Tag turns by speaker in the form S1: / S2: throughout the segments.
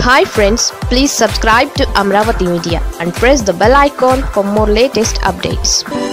S1: Hi friends, please subscribe to Amaravathi Media and press the bell icon for more latest updates.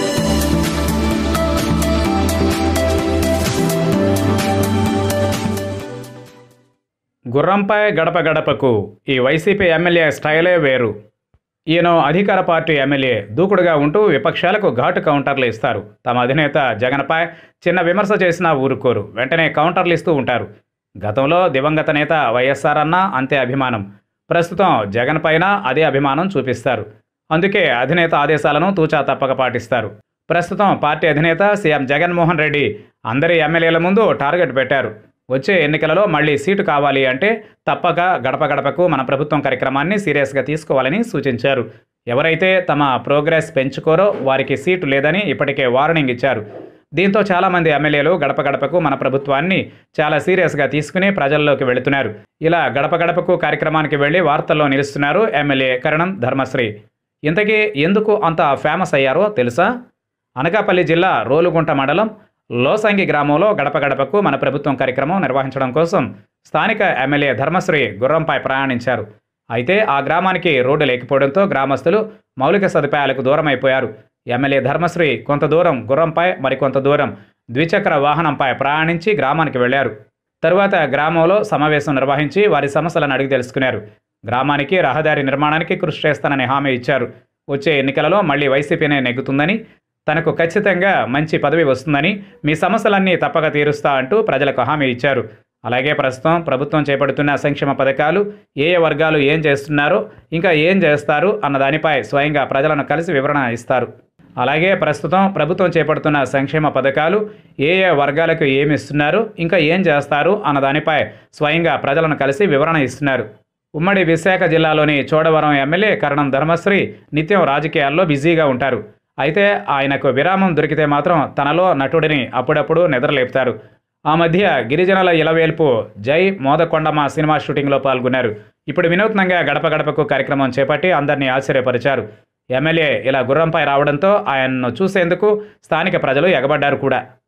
S2: గుర్రంపై గడప గడపకు ఈ YCP MLA స్టైలే వేరు. ఈయన అధికార పార్టీ ఎమ్మెల్యే దూకుడుగా ఉంటూ విపక్షాలకు ఘాటు కౌంటర్లు ఇస్తారు. తమ అధినేత జగన్పై చిన్న విమర్శ చేసినా ఊరుకోరు, వెంటనే కౌంటర్లు ఇస్తూ ఉంటారు. గతంలో దివంగత నేత వైఎస్ఆర్ అన్న అంతే అభిమానం, ప్రస్తుతం జగన్ పైన అదే అభిమానం చూపిస్తారు. అందుకే అధినేత ఆదేశాలను తూచా తప్పక పాటిస్తారు. ప్రస్తుతం పార్టీ అధినేత సీఎం జగన్మోహన్ రెడ్డి అందరి ఎమ్మెల్యేల ముందు టార్గెట్ పెట్టారు. వచ్చే ఎన్నికలలో మళ్లీ సీటు కావాలి అంటే తప్పక గడప గడపకు మన ప్రభుత్వం కార్యక్రమాన్ని సీరియస్గా తీసుకోవాలని సూచించారు. ఎవరైతే తమ ప్రోగ్రెస్ పెంచుకోరో వారికి సీటు లేదని ఇప్పటికే వార్నింగ్ ఇచ్చారు. దీంతో చాలామంది ఎమ్మెల్యేలు గడప గడపకు మన ప్రభుత్వాన్ని చాలా సీరియస్గా తీసుకుని ప్రజల్లోకి వెళుతున్నారు. ఇలా గడప గడపకు కార్యక్రమానికి వెళ్లి వార్తల్లో నిలుస్తున్నారు ఎమ్మెల్యే కరణం ధర్మశ్రీ. ఇంతకీ ఎందుకు అంత ఫేమస్ అయ్యారో తెలుసా? అనకాపల్లి జిల్లా రోలుగుంట మండలం లోసంగి గ్రామంలో గడప గడపకు మన ప్రభుత్వం కార్యక్రమం నిర్వహించడం కోసం స్థానిక ఎమ్మెల్యే ధర్మశ్రీ గుర్రంపై ప్రయాణించారు. అయితే ఆ గ్రామానికి రోడ్డు లేకపోవడంతో గ్రామస్తులు మౌలిక సదుపాయాలకు దూరమైపోయారు. ఎమ్మెల్యే ధర్మశ్రీ కొంత దూరం గుర్రంపై, మరికొంత దూరం ద్విచక్ర వాహనంపై ప్రయాణించి గ్రామానికి వెళ్లారు. తరువాత గ్రామంలో సమావేశం నిర్వహించి వారి సమస్యలను అడిగి తెలుసుకున్నారు. గ్రామానికి రహదారి నిర్మాణానికి కృషి చేస్తానని హామీ ఇచ్చారు. వచ్చే ఎన్నికలలో మళ్లీ వైసీపీనే నెగ్గుతుందని, తనకు ఖచ్చితంగా మంచి పదవి వస్తుందని, మీ సమస్యలన్నీ తప్పక తీరుస్తా అంటూ ప్రజలకు హామీ ఇచ్చారు. అలాగే ప్రస్తుతం ప్రభుత్వం చేపడుతున్న సంక్షేమ పథకాలు ఏ వర్గాలు ఏం చేస్తున్నారో, ఇంకా ఏం చేస్తారు అన్న దానిపై స్వయంగా ప్రజలను కలిసి వివరణ ఇస్తారు. అలాగే ప్రస్తుతం ప్రభుత్వం చేపడుతున్న సంక్షేమ పథకాలు ఏ వర్గాలకు ఏమి ఇస్తున్నారు, ఇంకా ఏం చేస్తారు అన్న దానిపై స్వయంగా ప్రజలను కలిసి వివరణ ఇస్తున్నారు. ఉమ్మడి విశాఖ జిల్లాలోని చోడవరం ఎమ్మెల్యే కరణం ధర్మశ్రీ నిత్యం రాజకీయాల్లో బిజీగా ఉంటారు. అయితే ఆయనకు విరామం దొరికితే మాత్రం తనలో నటుడిని అప్పుడప్పుడు నిద్రలేపుతారు. ఆ మధ్య గిరిజనుల ఇలవేల్పు జై మోదకొండమ్మ సినిమా షూటింగ్లో పాల్గొన్నారు. ఇప్పుడు వినూత్నంగా గడప గడపకు కార్యక్రమం చేపట్టి అందరినీ ఆశ్చర్యపరిచారు. ఎమ్మెల్యే ఇలా గుర్రంపై రావడంతో ఆయన్ను చూసేందుకు స్థానిక ప్రజలు ఎగబడ్డారు కూడా.